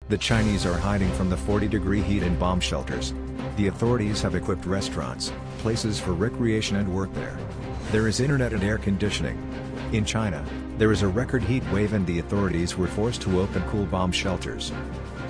The Chinese are hiding from the 40-degree heat in bomb shelters. The authorities have equipped restaurants, places for recreation and work there. There is internet and air conditioning. In China, there is a record heat wave and the authorities were forced to open cool bomb shelters.